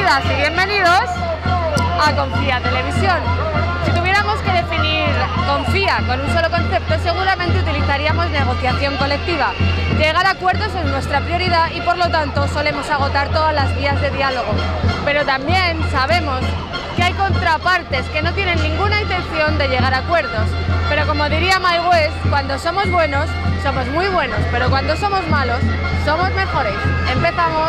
Bienvenidas y bienvenidos a Confía Televisión. Si tuviéramos que definir Confía con un solo concepto, seguramente utilizaríamos negociación colectiva. Llegar a acuerdos es nuestra prioridad y por lo tanto solemos agotar todas las vías de diálogo. Pero también sabemos que hay contrapartes que no tienen ninguna intención de llegar a acuerdos. Pero como diría Mike West, cuando somos buenos, somos muy buenos, pero cuando somos malos, somos mejores. ¡Empezamos!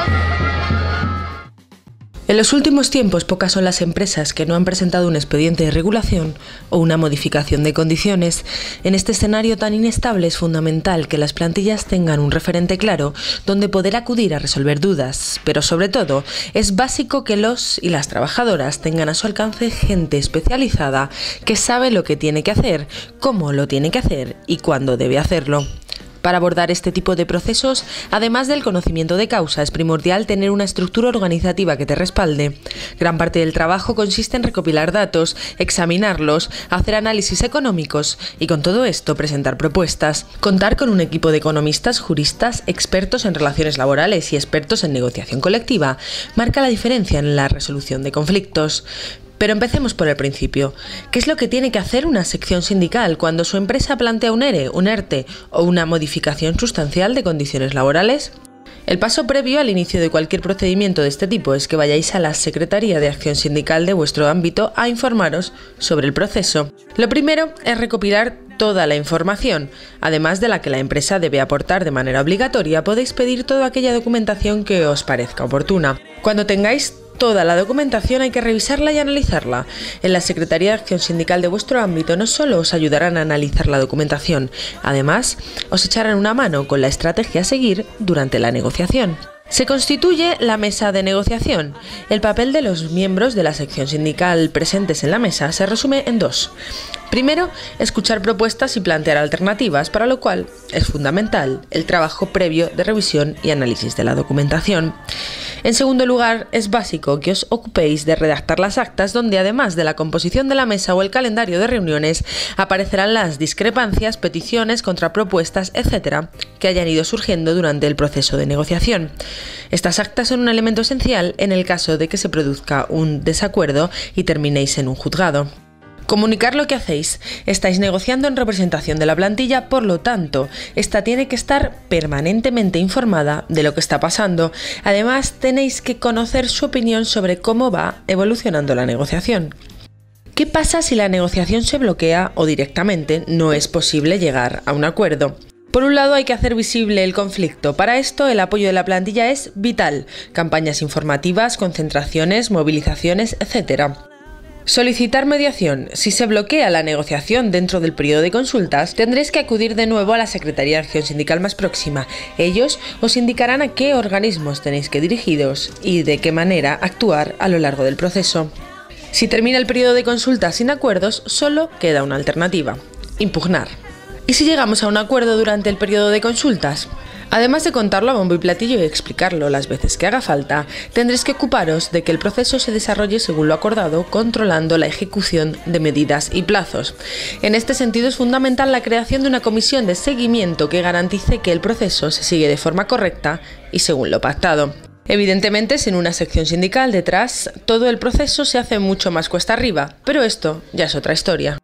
En los últimos tiempos, pocas son las empresas que no han presentado un expediente de regulación o una modificación de condiciones. En este escenario tan inestable es fundamental que las plantillas tengan un referente claro donde poder acudir a resolver dudas, pero sobre todo es básico que los y las trabajadoras tengan a su alcance gente especializada que sabe lo que tiene que hacer, cómo lo tiene que hacer y cuándo debe hacerlo. Para abordar este tipo de procesos, además del conocimiento de causa, es primordial tener una estructura organizativa que te respalde. Gran parte del trabajo consiste en recopilar datos, examinarlos, hacer análisis económicos y con todo esto presentar propuestas. Contar con un equipo de economistas, juristas, expertos en relaciones laborales y expertos en negociación colectiva marca la diferencia en la resolución de conflictos. Pero empecemos por el principio. ¿Qué es lo que tiene que hacer una sección sindical cuando su empresa plantea un ERE, un ERTE o una modificación sustancial de condiciones laborales? El paso previo al inicio de cualquier procedimiento de este tipo es que vayáis a la Secretaría de Acción Sindical de vuestro ámbito a informaros sobre el proceso. Lo primero es recopilar toda la información, además de la que la empresa debe aportar de manera obligatoria. Podéis pedir toda aquella documentación que os parezca oportuna. Cuando tengáis toda la documentación hay que revisarla y analizarla. En la Secretaría de Acción Sindical de vuestro ámbito no solo os ayudarán a analizar la documentación, además os echarán una mano con la estrategia a seguir durante la negociación. Se constituye la mesa de negociación. El papel de los miembros de la sección sindical presentes en la mesa se resume en dos. Primero, escuchar propuestas y plantear alternativas, para lo cual es fundamental el trabajo previo de revisión y análisis de la documentación. En segundo lugar, es básico que os ocupéis de redactar las actas donde, además de la composición de la mesa o el calendario de reuniones, aparecerán las discrepancias, peticiones, contrapropuestas, etc., que hayan ido surgiendo durante el proceso de negociación. Estas actas son un elemento esencial en el caso de que se produzca un desacuerdo y terminéis en un juzgado. Comunicar lo que hacéis. Estáis negociando en representación de la plantilla, por lo tanto, esta tiene que estar permanentemente informada de lo que está pasando. Además, tenéis que conocer su opinión sobre cómo va evolucionando la negociación. ¿Qué pasa si la negociación se bloquea o directamente no es posible llegar a un acuerdo? Por un lado, hay que hacer visible el conflicto. Para esto, el apoyo de la plantilla es vital. Campañas informativas, concentraciones, movilizaciones, etc. Solicitar mediación. Si se bloquea la negociación dentro del periodo de consultas, tendréis que acudir de nuevo a la Secretaría de Acción Sindical más próxima. Ellos os indicarán a qué organismos tenéis que dirigiros y de qué manera actuar a lo largo del proceso. Si termina el periodo de consultas sin acuerdos, solo queda una alternativa: impugnar. ¿Y si llegamos a un acuerdo durante el periodo de consultas? Además de contarlo a bombo y platillo y explicarlo las veces que haga falta, tendréis que ocuparos de que el proceso se desarrolle según lo acordado, controlando la ejecución de medidas y plazos. En este sentido es fundamental la creación de una comisión de seguimiento que garantice que el proceso se sigue de forma correcta y según lo pactado. Evidentemente, sin una sección sindical detrás, todo el proceso se hace mucho más cuesta arriba, pero esto ya es otra historia.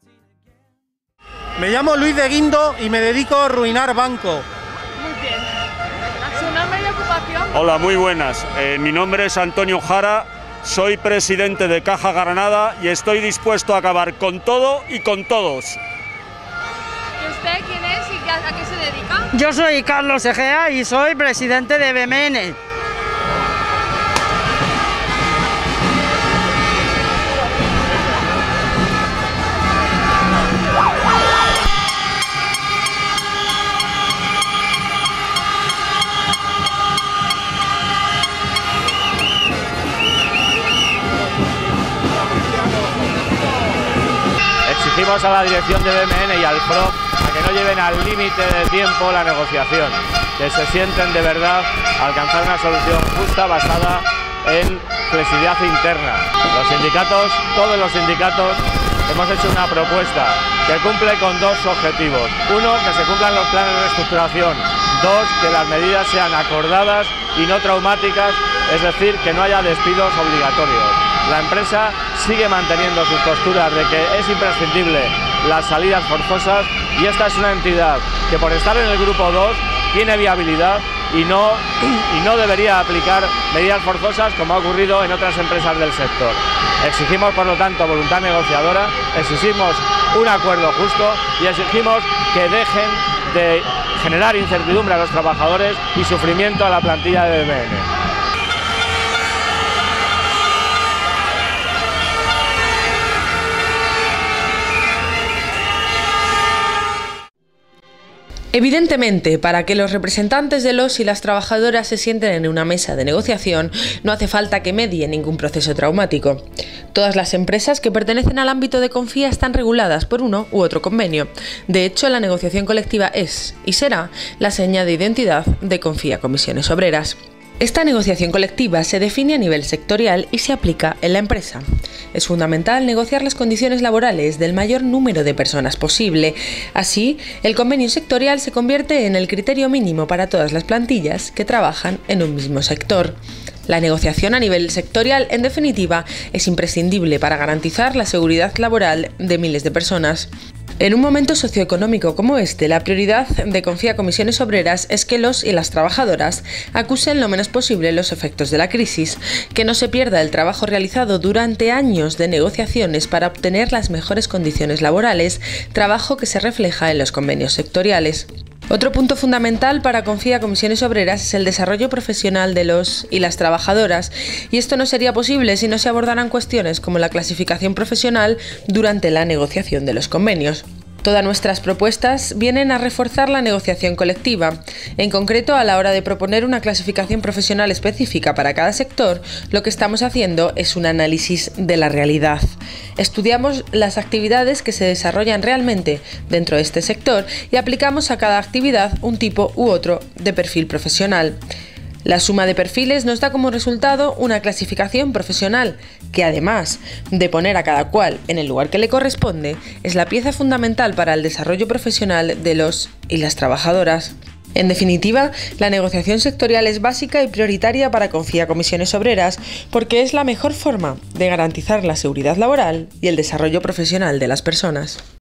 Me llamo Luis de Guindo y me dedico a arruinar banco. Muy bien. ¿Su nombre y ocupación? Hola, muy buenas. Mi nombre es Antonio Jara, soy presidente de Caja Granada y estoy dispuesto a acabar con todo y con todos. ¿Y usted quién es y a qué se dedica? Yo soy Carlos Egea y soy presidente de BMN. Exigimos a la dirección de BMN y al FROP a que no lleven al límite de tiempo la negociación, que se sienten de verdad a alcanzar una solución justa basada en flexibilidad interna. Los sindicatos, todos los sindicatos, hemos hecho una propuesta que cumple con dos objetivos. Uno, que se cumplan los planes de reestructuración. Dos, que las medidas sean acordadas y no traumáticas es decir, que no haya despidos obligatorios. La empresa sigue manteniendo sus posturas de que es imprescindible las salidas forzosas y esta es una entidad que por estar en el grupo 2 tiene viabilidad y no debería aplicar medidas forzosas como ha ocurrido en otras empresas del sector. Exigimos, por lo tanto, voluntad negociadora, exigimos un acuerdo justo y exigimos que dejen de generar incertidumbre a los trabajadores y sufrimiento a la plantilla de BMN. Evidentemente, para que los representantes de los y las trabajadoras se sienten en una mesa de negociación, no hace falta que medie ningún proceso traumático. Todas las empresas que pertenecen al ámbito de Confía están reguladas por uno u otro convenio. De hecho, la negociación colectiva es y será la seña de identidad de Confía Comisiones Obreras. Esta negociación colectiva se define a nivel sectorial y se aplica en la empresa. Es fundamental negociar las condiciones laborales del mayor número de personas posible. Así, el convenio sectorial se convierte en el criterio mínimo para todas las plantillas que trabajan en un mismo sector. La negociación a nivel sectorial, en definitiva, es imprescindible para garantizar la seguridad laboral de miles de personas. En un momento socioeconómico como este, la prioridad de Confía Comisiones Obreras es que los y las trabajadoras acusen lo menos posible los efectos de la crisis, que no se pierda el trabajo realizado durante años de negociaciones para obtener las mejores condiciones laborales, trabajo que se refleja en los convenios sectoriales. Otro punto fundamental para Confía Comisiones Obreras es el desarrollo profesional de los y las trabajadoras, y esto no sería posible si no se abordaran cuestiones como la clasificación profesional durante la negociación de los convenios. Todas nuestras propuestas vienen a reforzar la negociación colectiva. En concreto, a la hora de proponer una clasificación profesional específica para cada sector, lo que estamos haciendo es un análisis de la realidad. Estudiamos las actividades que se desarrollan realmente dentro de este sector y aplicamos a cada actividad un tipo u otro de perfil profesional. La suma de perfiles nos da como resultado una clasificación profesional que, además de poner a cada cual en el lugar que le corresponde, es la pieza fundamental para el desarrollo profesional de los y las trabajadoras. En definitiva, la negociación sectorial es básica y prioritaria para Confía Comisiones Obreras porque es la mejor forma de garantizar la seguridad laboral y el desarrollo profesional de las personas.